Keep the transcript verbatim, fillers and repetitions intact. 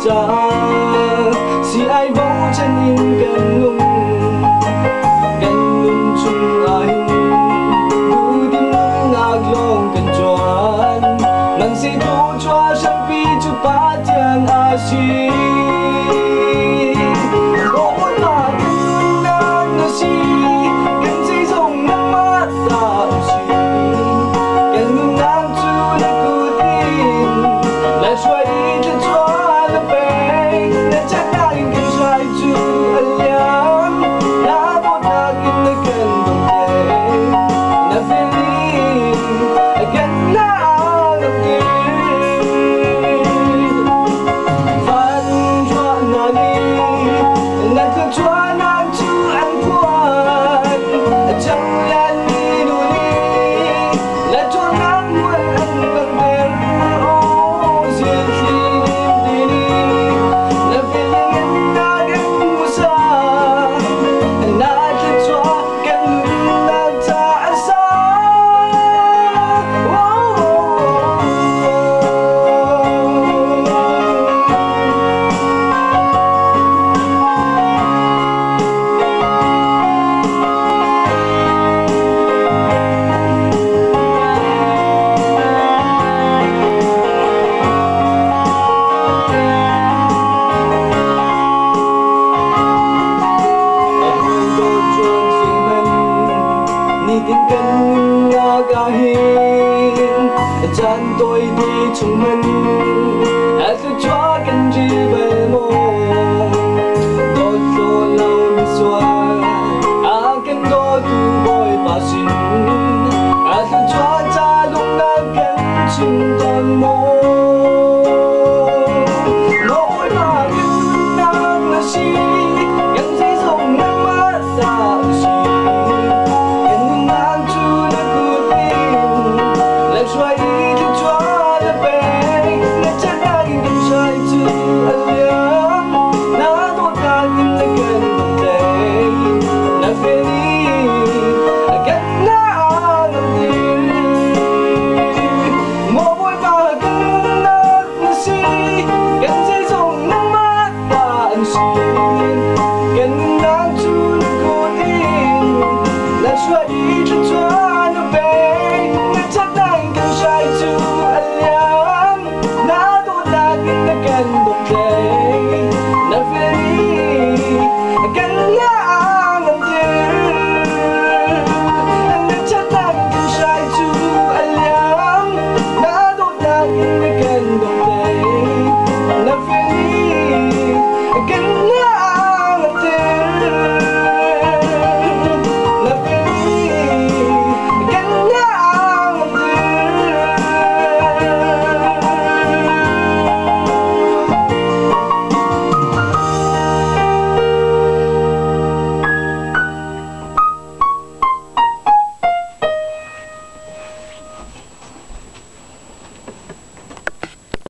cha si ai vô chân in gần lung gần lung chung ai du đi ngạc lòng gần chuan nang si tu chua sang pi chu pa tiang a si chan tôi đi chung mình à tôi cho cần gì về mồ tôi cho lâu đi xóa à cần đó tu bồi bà xin à tôi cho cha lúc nào cần chim toàn mồ